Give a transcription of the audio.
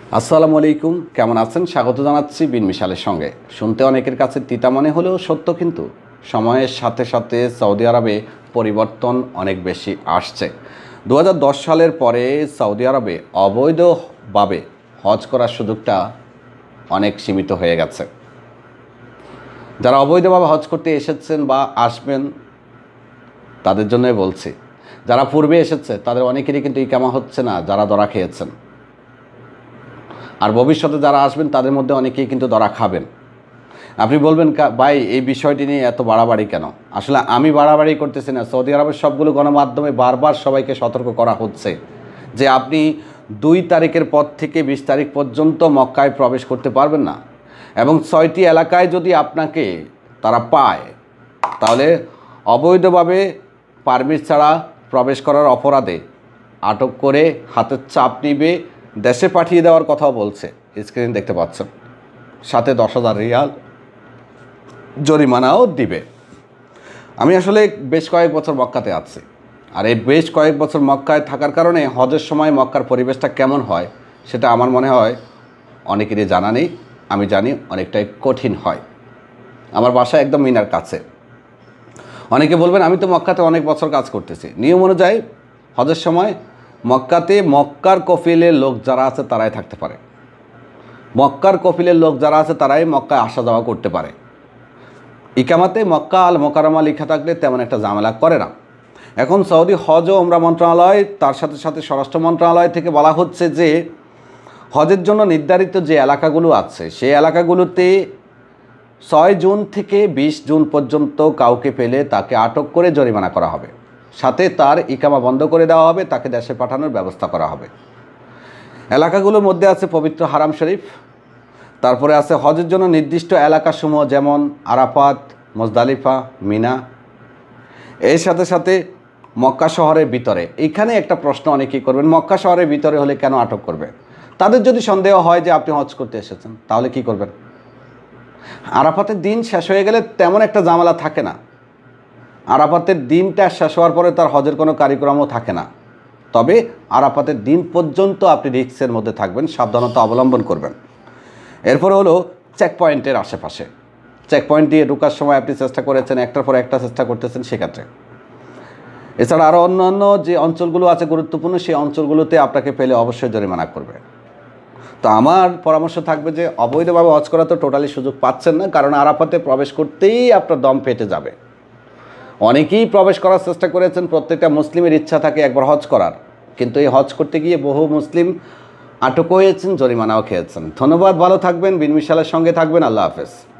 আসসালামু আলাইকুম, কেমন আছেন? স্বাগত জানাচ্ছি বিন মিশালের সঙ্গে। শুনতে অনেকের কাছে তিতা মনে হলেও সত্য, কিন্তু সময়ের সাথে সাথে সৌদি আরবে পরিবর্তন অনেক বেশি আসছে। 2010 সালের পরে সৌদি আরবে অবৈধভাবে হজ করার সুযোগটা অনেক সীমিত হয়ে গেছে। যারা অবৈধভাবে হজ করতে এসেছেন বা আসবেন তাদের জন্যই বলছি, যারা পূর্বে এসেছে তাদের অনেকেরই কিন্তু ইকামা হচ্ছে না, যারা ধরা খেয়েছেন। আর ভবিষ্যতে যারা আসবেন তাদের মধ্যে অনেকেই কিন্তু ধরা খাবেন। আপনি বলবেন, ভাই এই বিষয়টি নিয়ে এত বাড়াবাড়ি কেন? আসলে আমি বাড়াবাড়ি করতেছি না। সৌদি আরবের সবগুলো গণমাধ্যমে বারবার সবাইকে সতর্ক করা হচ্ছে যে আপনি 2 তারিখের পর থেকে 20 তারিখ পর্যন্ত মক্কায় প্রবেশ করতে পারবেন না, এবং 6টি এলাকায় যদি আপনাকে তারা পায় তাহলে অবৈধভাবে পারমিট ছাড়া প্রবেশ করার অপরাধে আটক করে হাতের চাপ নিবে, দেশে পাঠিয়ে দেওয়ার কথাও বলছে। স্ক্রিন দেখতে পাচ্ছেন, সাথে 10,000 রিয়াল জরিমানাও দিবে। আমি আসলে বেশ কয়েক বছর মক্কাতে আছি, আর এই বেশ কয়েক বছর মক্কায় থাকার কারণে হজের সময় মক্কার পরিবেশটা কেমন হয় সেটা আমার মনে হয় অনেকেরই জানা নেই। আমি জানি অনেকটাই কঠিন হয়। আমার বাসা একদম মিনার কাছে। অনেকে বলবেন, আমি তো মক্কাতে অনেক বছর কাজ করতেছি। নিয়ম অনুযায়ী হজের সময় মক্কাতে মক্কার কফিলের লোক যারা আছে তারাই থাকতে পারে। মক্কার কফিলের লোক যারা আছে তারাই মক্কায় আসা যাওয়া করতে পারে। ইকামাতে মক্কা আল মোকাররমা লেখা থাকলে তেমন একটা ঝামেলা করে না। এখন সৌদি হজ ও উমরা মন্ত্রণালয়, তার সাথে সাথে স্বরাষ্ট্র মন্ত্রণালয় থেকে বলা হচ্ছে যে হজের জন্য নির্ধারিত যে এলাকাগুলো আছে সেই এলাকাগুলোতে 6 জুন থেকে 20 জুন পর্যন্ত কাউকে পেলে তাকে আটক করে জরিমানা করা হবে, সাথে তার ইকামা বন্ধ করে দেওয়া হবে, তাকে দেশে পাঠানোর ব্যবস্থা করা হবে। এলাকাগুলোর মধ্যে আছে পবিত্র হারাম শরীফ, তারপরে আছে হজের জন্য নির্দিষ্ট এলাকাসমূহ যেমন আরাফাত, মুজদালিফা, মিনা। এর সাথে সাথে মক্কা শহরের ভিতরে, এইখানে একটা প্রশ্ন অনেকেই করবেন, মক্কা শহরের ভিতরে হলে কেন আটক করবে? তাদের যদি সন্দেহ হয় যে আপনি হজ করতে এসেছেন তাহলে কি করবেন? আরাফাতের দিন শেষ হয়ে গেলে তেমন একটা ঝামেলা থাকে না। আরাফাতের দিনটা শেষ হওয়ার পরে তার হজের কোনো কার্যক্রমও থাকে না। তবে আরাফাতের দিন পর্যন্ত আপনি রিস্কের মধ্যে থাকবেন, সাবধানতা অবলম্বন করবেন। এরপরে হলো চেকপয়েন্টের আশেপাশে। চেকপয়েন্ট দিয়ে ঢোকার সময় আপনি চেষ্টা করেছেন, একটার পর একটা চেষ্টা করতেছেন সেক্ষেত্রে। এছাড়া আরও অন্যান্য যে অঞ্চলগুলো আছে গুরুত্বপূর্ণ, সেই অঞ্চলগুলোতে আপনাকে পেলে অবশ্যই জরিমানা করবে। তো আমার পরামর্শ থাকবে যে অবৈধভাবে হজ করা তো টোটালি সুযোগ পাচ্ছেন না, কারণ আরাফাতে প্রবেশ করতেই আপনার দম পেটে যাবে। অনেকেই প্রবেশ করার চেষ্টা করেছেন, প্রত্যেকটা মুসলিমের ইচ্ছা থাকে একবার হজ করার, কিন্তু এই হজ করতে গিয়ে বহু মুসলিম আটক হয়েছেন, জরিমানাও খেয়েছেন। ধন্যবাদ, ভালো থাকবেন, বিন মিশালের সঙ্গে থাকবেন। আল্লাহ হাফেজ।